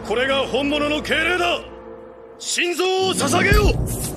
これが本物の敬礼だ。心臓を捧げよう。